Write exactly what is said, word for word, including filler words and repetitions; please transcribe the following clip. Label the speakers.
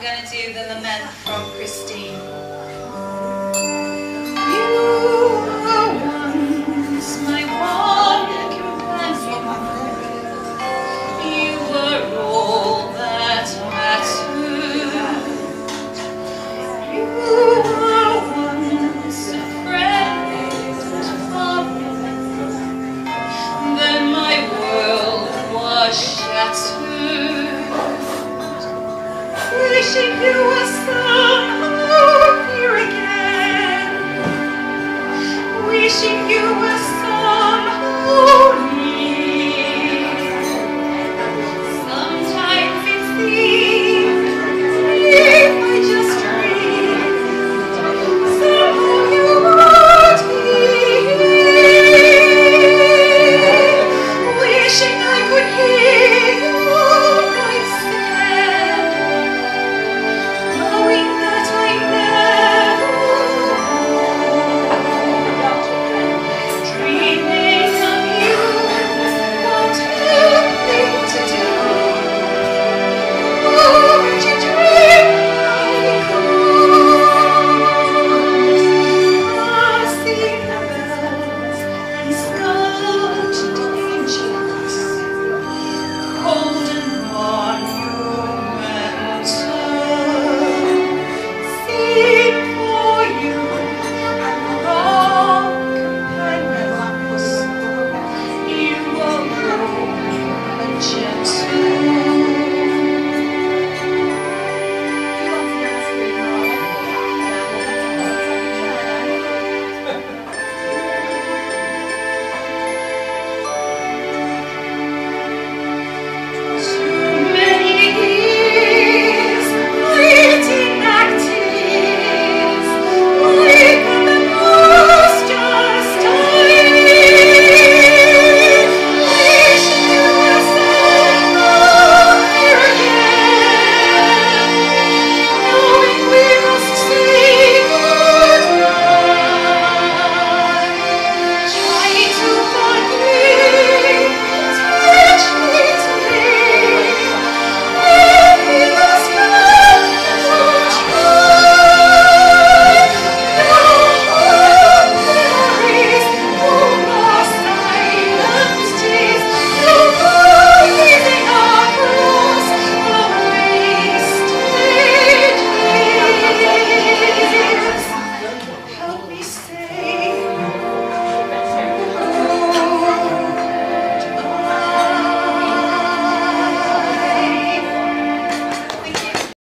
Speaker 1: going to do the lament from Christine. You were once my one companion. You were all that mattered. You were once a friend and father. Then my world was shattered. Wishing you were so